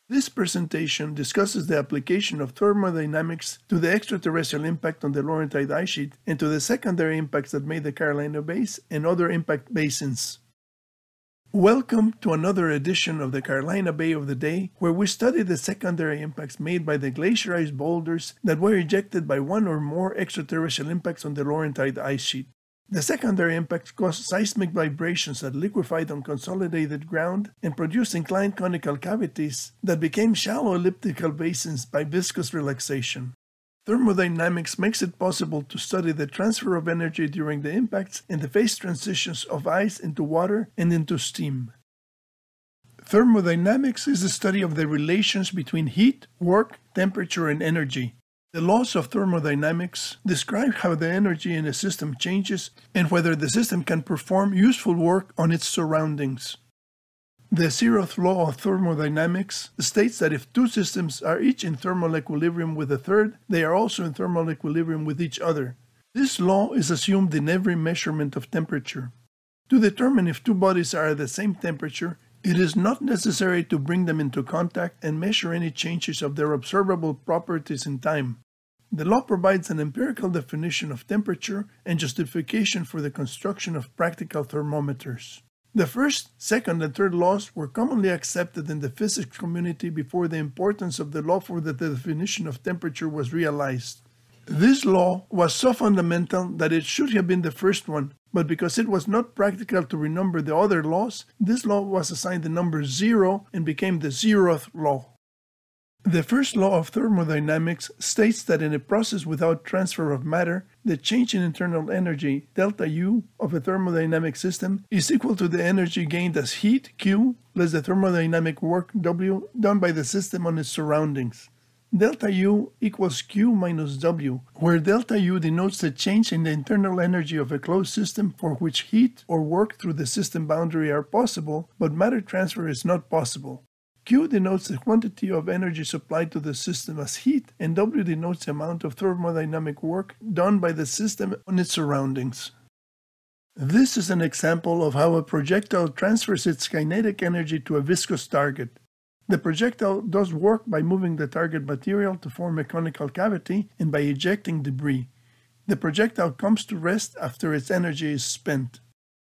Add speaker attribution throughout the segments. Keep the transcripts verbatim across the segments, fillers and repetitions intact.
Speaker 1: This presentation discusses the application of thermodynamics to the extraterrestrial impact on the Laurentide Ice Sheet and to the secondary impacts that made the Carolina Bays and other impact basins. Welcome to another edition of the Carolina Bay of the Day, where we study the secondary impacts made by the glacier ice boulders that were ejected by one or more extraterrestrial impacts on the Laurentide Ice Sheet. The secondary impacts caused seismic vibrations that liquefied on consolidated ground and produced inclined conical cavities that became shallow elliptical basins by viscous relaxation. Thermodynamics makes it possible to study the transfer of energy during the impacts and the phase transitions of ice into water and into steam. Thermodynamics is the study of the relations between heat, work, temperature, and energy. The laws of thermodynamics describe how the energy in a system changes and whether the system can perform useful work on its surroundings. The zeroth law of thermodynamics states that if two systems are each in thermal equilibrium with a third, they are also in thermal equilibrium with each other. This law is assumed in every measurement of temperature. To determine if two bodies are at the same temperature, it is not necessary to bring them into contact and measure any changes of their observable properties in time. The law provides an empirical definition of temperature and justification for the construction of practical thermometers. The first, second, and third laws were commonly accepted in the physics community before the importance of the law for the definition of temperature was realized. This law was so fundamental that it should have been the first one, but because it was not practical to renumber the other laws, this law was assigned the number zero and became the zeroth law. The first law of thermodynamics states that in a process without transfer of matter, the change in internal energy, delta U, of a thermodynamic system is equal to the energy gained as heat, Q, less the thermodynamic work, W, done by the system on its surroundings. Delta U equals Q minus W, where delta U denotes the change in the internal energy of a closed system for which heat or work through the system boundary are possible, but matter transfer is not possible. Q denotes the quantity of energy supplied to the system as heat, and W denotes the amount of thermodynamic work done by the system on its surroundings. This is an example of how a projectile transfers its kinetic energy to a viscous target. The projectile does work by moving the target material to form a conical cavity and by ejecting debris. The projectile comes to rest after its energy is spent.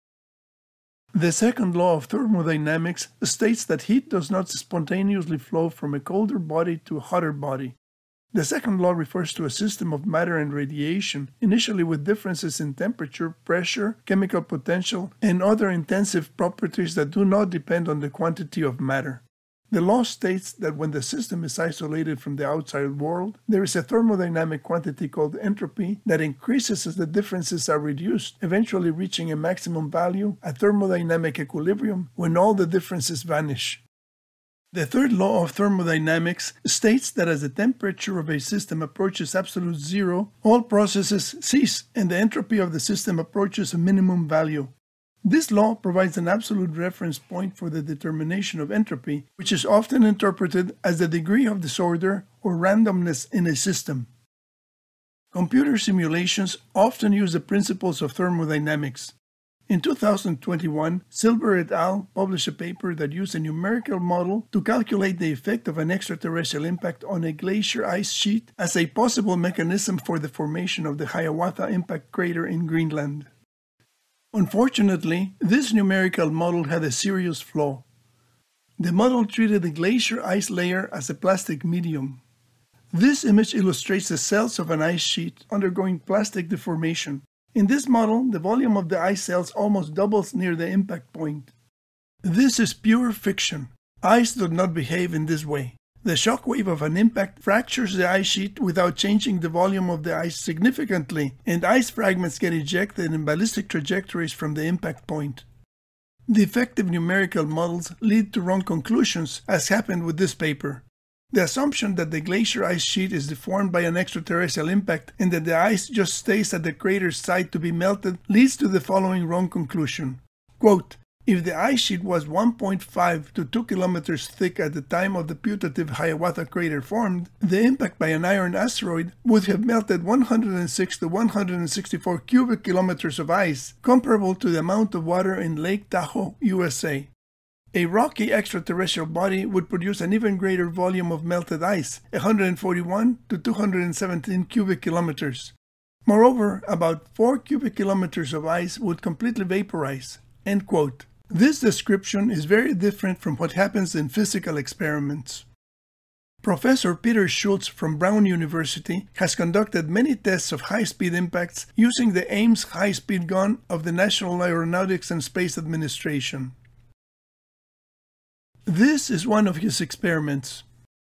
Speaker 1: The second law of thermodynamics states that heat does not spontaneously flow from a colder body to a hotter body. The second law refers to a system of matter and radiation, initially with differences in temperature, pressure, chemical potential, and other intensive properties that do not depend on the quantity of matter. The law states that when the system is isolated from the outside world, there is a thermodynamic quantity called entropy that increases as the differences are reduced, eventually reaching a maximum value at thermodynamic equilibrium when all the differences vanish. The third law of thermodynamics states that as the temperature of a system approaches absolute zero, all processes cease and the entropy of the system approaches a minimum value. This law provides an absolute reference point for the determination of entropy, which is often interpreted as the degree of disorder or randomness in a system. Computer simulations often use the principles of thermodynamics. In two thousand twenty-one, Silber et al. Published a paper that used a numerical model to calculate the effect of an extraterrestrial impact on a glacier ice sheet as a possible mechanism for the formation of the Hiawatha impact crater in Greenland. Unfortunately, this numerical model had a serious flaw. The model treated the glacier ice layer as a plastic medium. This image illustrates the cells of an ice sheet undergoing plastic deformation. In this model, the volume of the ice cells almost doubles near the impact point. This is pure fiction. Ice does not behave in this way. The shock wave of an impact fractures the ice sheet without changing the volume of the ice significantly, and ice fragments get ejected in ballistic trajectories from the impact point. Defective numerical models lead to wrong conclusions, as happened with this paper. The assumption that the glacier ice sheet is deformed by an extraterrestrial impact and that the ice just stays at the crater's site to be melted leads to the following wrong conclusion. Quote, if the ice sheet was one point five to two kilometers thick at the time of the putative Hiawatha crater formed, the impact by an iron asteroid would have melted one hundred six to one hundred sixty-four cubic kilometers of ice, comparable to the amount of water in Lake Tahoe, U S A. A rocky extraterrestrial body would produce an even greater volume of melted ice, one hundred forty-one to two hundred seventeen cubic kilometers. Moreover, about four cubic kilometers of ice would completely vaporize. End quote. This description is very different from what happens in physical experiments. Professor Peter Schultz from Brown University has conducted many tests of high-speed impacts using the Ames high-speed gun of the National Aeronautics and Space Administration. This is one of his experiments.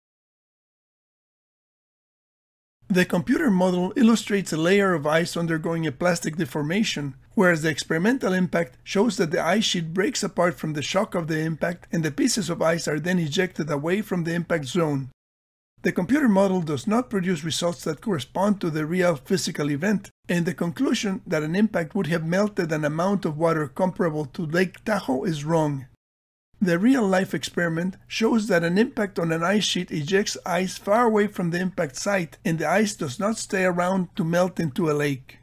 Speaker 1: The computer model illustrates a layer of ice undergoing a plastic deformation, whereas the experimental impact shows that the ice sheet breaks apart from the shock of the impact and the pieces of ice are then ejected away from the impact zone. The computer model does not produce results that correspond to the real physical event, and the conclusion that an impact would have melted an amount of water comparable to Lake Tahoe is wrong. The real-life experiment shows that an impact on an ice sheet ejects ice far away from the impact site, and the ice does not stay around to melt into a lake.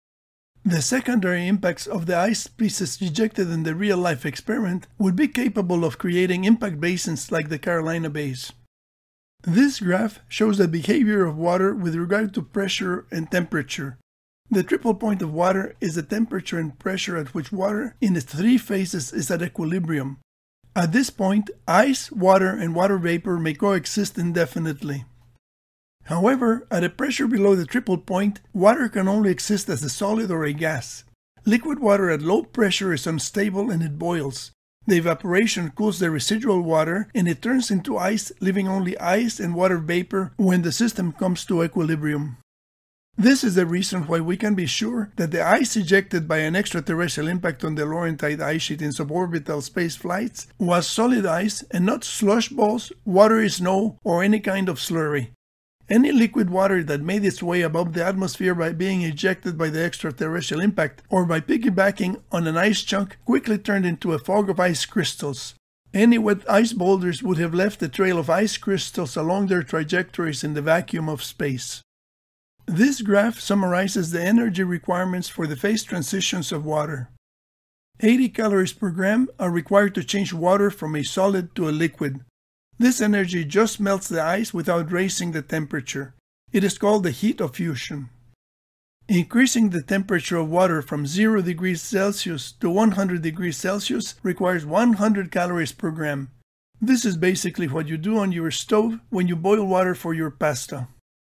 Speaker 1: The secondary impacts of the ice pieces ejected in the real-life experiment would be capable of creating impact basins like the Carolina Bays. This graph shows the behavior of water with regard to pressure and temperature. The triple point of water is the temperature and pressure at which water in its three phases is at equilibrium. At this point, ice, water, and water vapor may coexist indefinitely. However, at a pressure below the triple point, water can only exist as a solid or a gas. Liquid water at low pressure is unstable and it boils. The evaporation cools the residual water and it turns into ice, leaving only ice and water vapor when the system comes to equilibrium. This is the reason why we can be sure that the ice ejected by an extraterrestrial impact on the Laurentide Ice Sheet in suborbital space flights was solid ice and not slush balls, watery snow, or any kind of slurry. Any liquid water that made its way above the atmosphere by being ejected by the extraterrestrial impact or by piggybacking on an ice chunk quickly turned into a fog of ice crystals. Any wet ice boulders would have left a trail of ice crystals along their trajectories in the vacuum of space. This graph summarizes the energy requirements for the phase transitions of water. eighty calories per gram are required to change water from a solid to a liquid. This energy just melts the ice without raising the temperature. It is called the heat of fusion. Increasing the temperature of water from zero degrees Celsius to one hundred degrees Celsius requires one hundred calories per gram. This is basically what you do on your stove when you boil water for your pasta.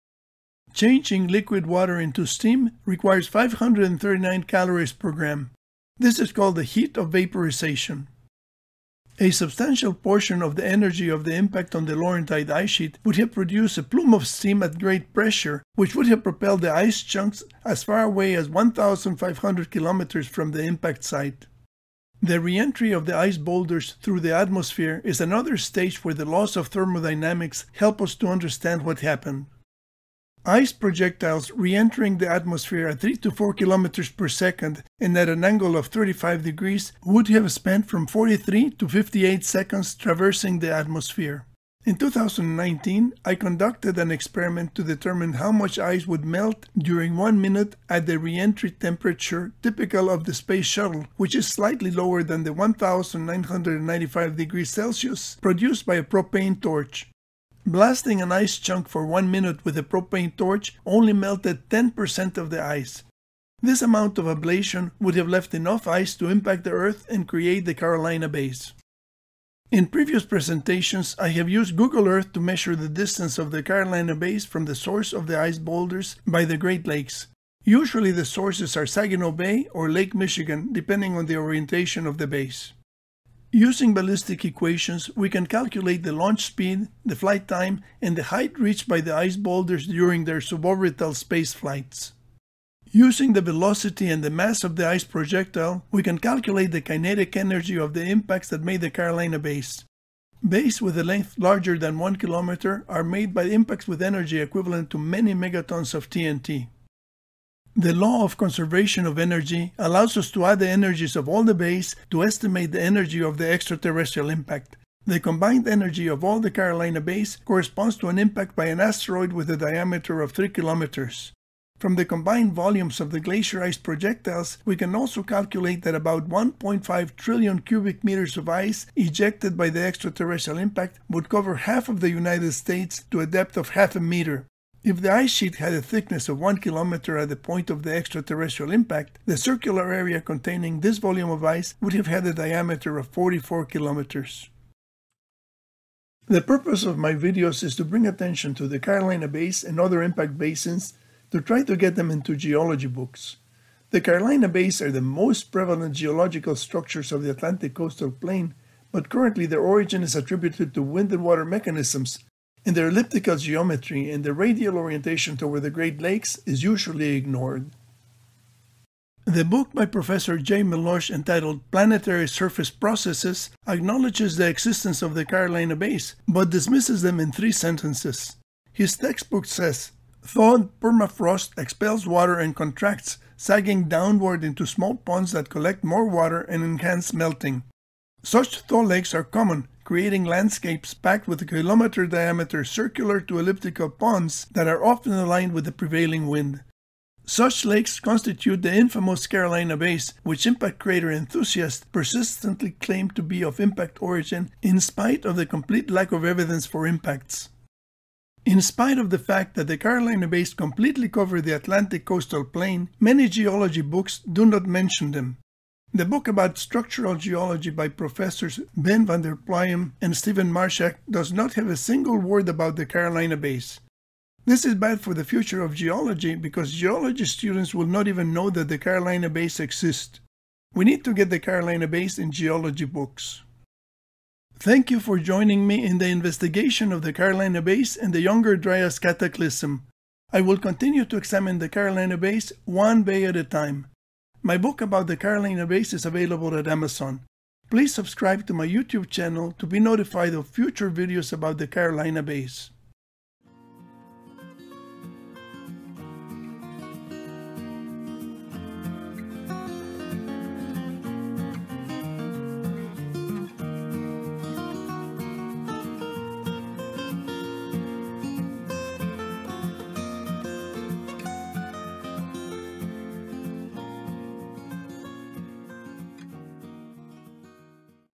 Speaker 1: Changing liquid water into steam requires five hundred thirty-nine calories per gram. This is called the heat of vaporization. A substantial portion of the energy of the impact on the Laurentide ice sheet would have produced a plume of steam at great pressure, which would have propelled the ice chunks as far away as one thousand five hundred kilometers from the impact site. The re-entry of the ice boulders through the atmosphere is another stage where the laws of thermodynamics help us to understand what happened. Ice projectiles re-entering the atmosphere at three to four kilometers per second and at an angle of thirty-five degrees would have spent from forty-three to fifty-eight seconds traversing the atmosphere. In two thousand nineteen, I conducted an experiment to determine how much ice would melt during one minute at the re-entry temperature typical of the Space Shuttle, which is slightly lower than the one thousand nine hundred ninety-five degrees Celsius produced by a propane torch. Blasting an ice chunk for one minute with a propane torch only melted ten percent of the ice. This amount of ablation would have left enough ice to impact the Earth and create the Carolina Bays. In previous presentations, I have used Google Earth to measure the distance of the Carolina Bays from the source of the ice boulders by the Great Lakes. Usually the sources are Saginaw Bay or Lake Michigan, depending on the orientation of the bays. Using ballistic equations, we can calculate the launch speed, the flight time, and the height reached by the ice boulders during their suborbital space flights. Using the velocity and the mass of the ice projectile, we can calculate the kinetic energy of the impacts that made the Carolina Bays. Bays with a length larger than one kilometer are made by impacts with energy equivalent to many megatons of T N T. The law of conservation of energy allows us to add the energies of all the bays to estimate the energy of the extraterrestrial impact. The combined energy of all the Carolina Bays corresponds to an impact by an asteroid with a diameter of three kilometers. From the combined volumes of the glacier ice projectiles, we can also calculate that about one point five trillion cubic meters of ice ejected by the extraterrestrial impact would cover half of the United States to a depth of half a meter. If the ice sheet had a thickness of one kilometer at the point of the extraterrestrial impact, the circular area containing this volume of ice would have had a diameter of forty-four kilometers. The purpose of my videos is to bring attention to the Carolina Bays and other impact basins to try to get them into geology books. The Carolina Bays are the most prevalent geological structures of the Atlantic coastal plain, but currently their origin is attributed to wind and water mechanisms, and their elliptical geometry and their radial orientation toward the Great Lakes is usually ignored. The book by Professor J. Meloche entitled Planetary Surface Processes acknowledges the existence of the Carolina Bays, but dismisses them in three sentences. His textbook says, "Thawed permafrost expels water and contracts, sagging downward into small ponds that collect more water and enhance melting. Such thaw lakes are common, creating landscapes packed with kilometer diameter circular to elliptical ponds that are often aligned with the prevailing wind. Such lakes constitute the infamous Carolina Bays, which impact crater enthusiasts persistently claim to be of impact origin in spite of the complete lack of evidence for impacts." In spite of the fact that the Carolina Bays completely cover the Atlantic coastal plain, many geology books do not mention them. The book about structural geology by Professors Ben van der Pluijm and Steven Marshak does not have a single word about the Carolina Bays. This is bad for the future of geology because geology students will not even know that the Carolina Bays exist. We need to get the Carolina Bays in geology books. Thank you for joining me in the investigation of the Carolina Bays and the Younger Dryas Cataclysm. I will continue to examine the Carolina Bays one bay at a time. My book about the Carolina Bays is available at Amazon. Please subscribe to my YouTube channel to be notified of future videos about the Carolina Bays.